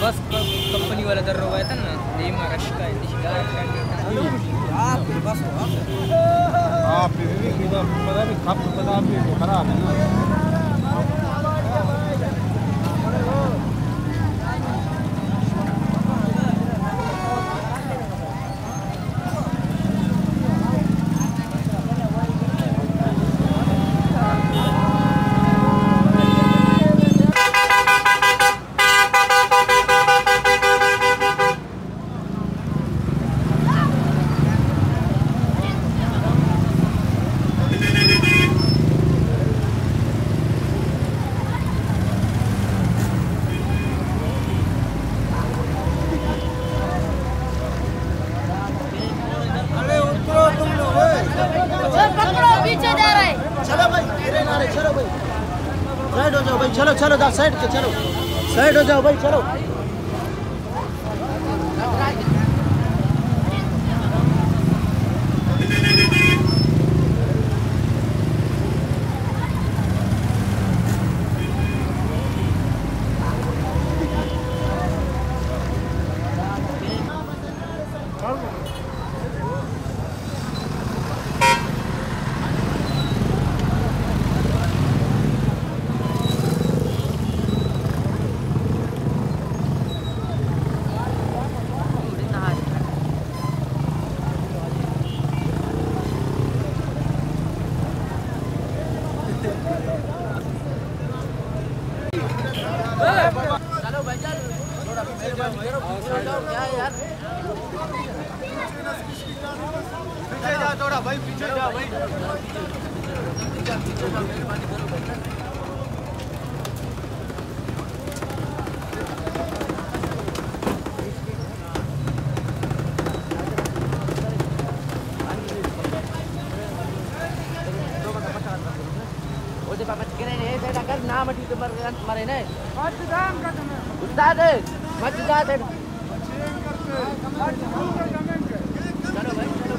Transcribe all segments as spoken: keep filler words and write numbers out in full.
बस कंपनी वाला दर्रो गया था ना ये मारा का शिकार आप बस आप भी किधर पता भी खप पता भी खराब है ना साइड हो जाओ भाई चलो चलो जाओ साइड के चलो साइड हो जाओ भाई चलो चलो भाई चल थोड़ा मेहरबानी करो पीछे जाओ क्या यार पीछे जा थोड़ा भाई पीछे जा भाई पीछे पीछे जा मेहरबानी करो भाई ओजे पापा चिकन है ये बेटा कर नाम अटी तो मर मरे ने मत दाम का तुम उस्ताद मत जा दे चलो भाई चलो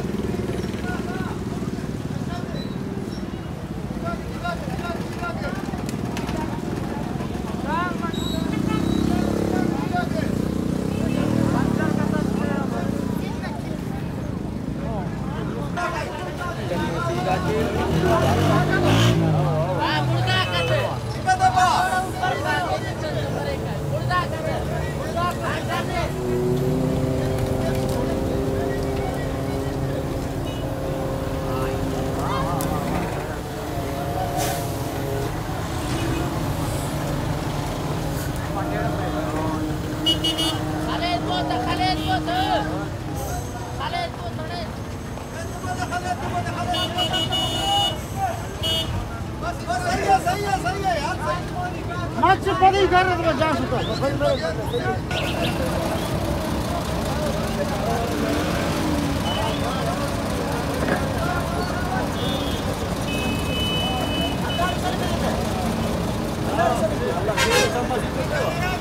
मत पड़ी कर रहा था जा सकता है